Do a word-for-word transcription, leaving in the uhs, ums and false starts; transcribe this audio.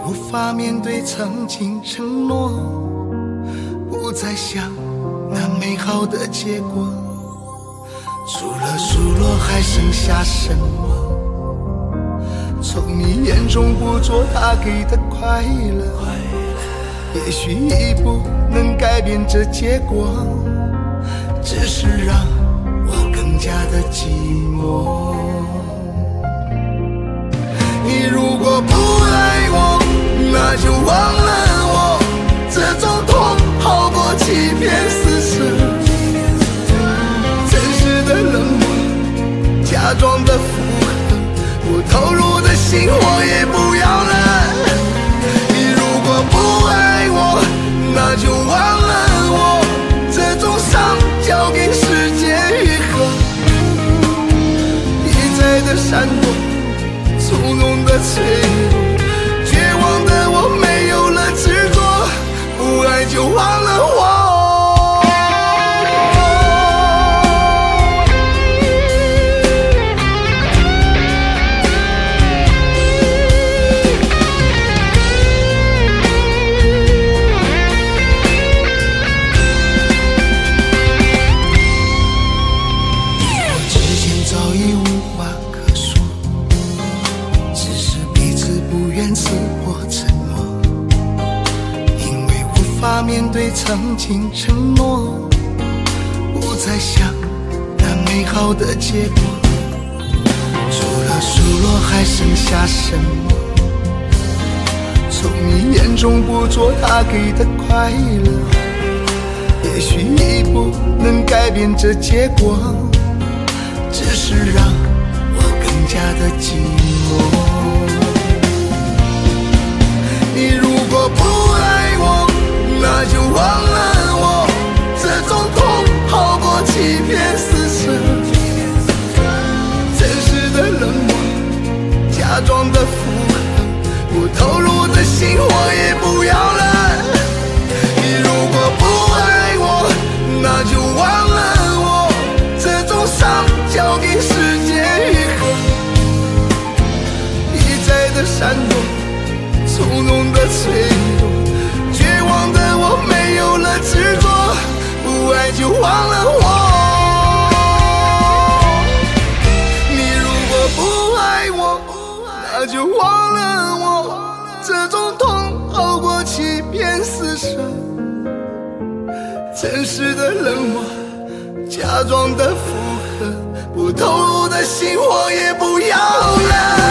无法面对曾经承诺，不再想那美好的结果，除了数落还剩下什么？从你眼中捕捉他给的快乐，也许一步能改变这结果，只是让我更加的寂寞。你如果不爱我，那就忘了我，这种痛好过欺骗厮守。真实的冷漠，假装的附和，我投入的心我也不要了。你如果不爱我，那就忘了我，这种伤交给时间愈合。一再的闪躲，从容的脆弱，绝望的我没有了执着，不爱就忘了我。面对曾经承诺，不再想那美好的结果，除了数落还剩下什么？从你眼中捕捉他给的快乐，也许一步能改变这结果，只是让我更加的寂寞。你如果不爱我，那就忘了我，这种痛好过欺骗厮守。真实的冷漠，假装的附和，我投入的心我也不要了。你如果不爱我，那就忘了我，这种伤交给时间愈合。一再的闪躲，从容的脆弱，绝望的我没有了执着，不爱就忘了我。你如果不爱我，那就忘了我，这种痛好过欺骗厮守。真实的冷漠，假装的附和，不投入的心我也不要了。